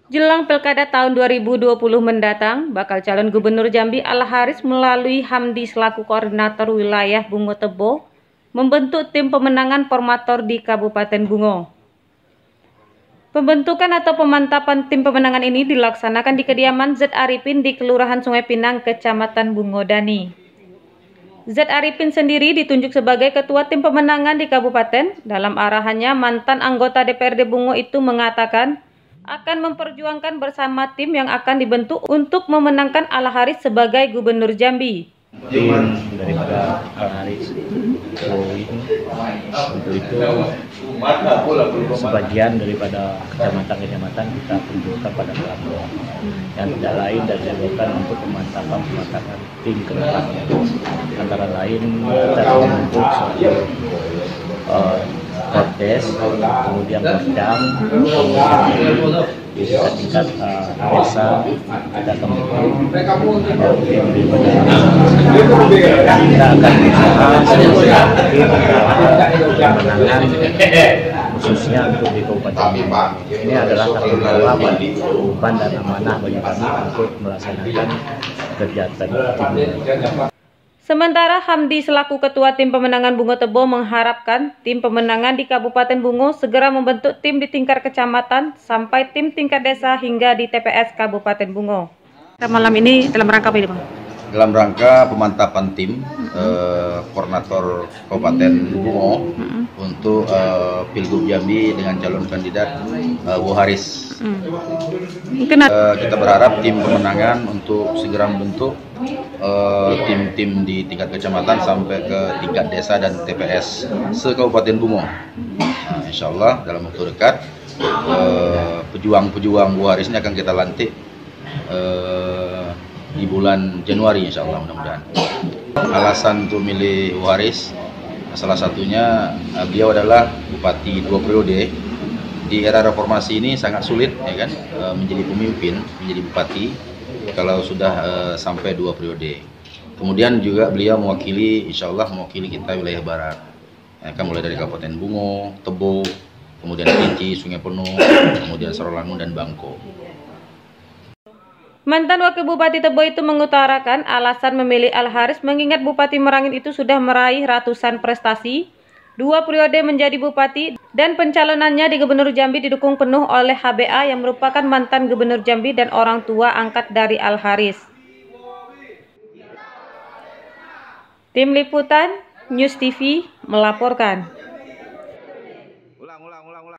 Jelang Pilkada tahun 2020 mendatang, bakal calon Gubernur Jambi Al-Haris melalui Hamdi selaku Koordinator Wilayah Bungo Tebo membentuk tim pemenangan formator di Kabupaten Bungo. Pembentukan atau pemantapan tim pemenangan ini dilaksanakan di kediaman Z. Arifin di Kelurahan Sungai Pinang, Kecamatan Bungo Dani. Z. Arifin sendiri ditunjuk sebagai ketua tim pemenangan di kabupaten. Dalam arahannya, mantan anggota DPRD Bungo itu mengatakan akan memperjuangkan bersama tim yang akan dibentuk untuk memenangkan Al-Haris sebagai Gubernur Jambi. Tim daripada Al-Haris untuk itu sebagian daripada kecamatan-kecamatan kita tunjukkan pada pelaku yang tidak lain dan dilakukan untuk pemantapan tim ke depan, antara lain kita membentuk Kordes, kemudian Perdam, kemudian tingkat desa, kita akan membentuk tim kita akan berusaha kemenangan khususnya untuk di Kabupaten Bungo. Ini adalah tanggung jawab, beban dan amanah bagi kami untuk melaksanakan kegiatan tim. Sementara Hamdi selaku Ketua Tim Pemenangan Bungo Tebo mengharapkan tim pemenangan di Kabupaten Bungo segera membentuk tim di tingkat kecamatan sampai tim tingkat desa hingga di TPS Kabupaten Bungo. Malam ini dalam rangka apa ini, Bang? Dalam rangka pemantapan tim koordinator Kabupaten Bungo untuk Pilgub Jambi dengan calon kandidat Bu Haris. Kita berharap tim pemenangan untuk segera membentuk tim-tim di tingkat kecamatan sampai ke tingkat desa dan TPS se-Kabupaten Bungo. Nah, insya Allah dalam waktu dekat pejuang-pejuang Bu Haris ini akan kita lantik di bulan Januari, insya Allah mudah-mudahan. Alasan untuk milih Bu Haris, salah satunya beliau adalah bupati 2 periode. Di era reformasi ini sangat sulit, ya kan, menjadi pemimpin, menjadi bupati kalau sudah sampai 2 periode. Kemudian juga beliau mewakili, insya Allah mewakili kita wilayah barat, ya kan, mulai dari Kabupaten Bungo, Tebo, kemudian Kerinci, Sungai Penuh, kemudian Sarolangun dan Bangko. Mantan Wakil Bupati Tebo itu mengutarakan alasan memilih Al-Haris mengingat Bupati Merangin itu sudah meraih ratusan prestasi, 2 periode menjadi bupati, dan pencalonannya di Gubernur Jambi didukung penuh oleh HBA yang merupakan mantan Gubernur Jambi dan orang tua angkat dari Al-Haris. Tim Liputan News TV melaporkan.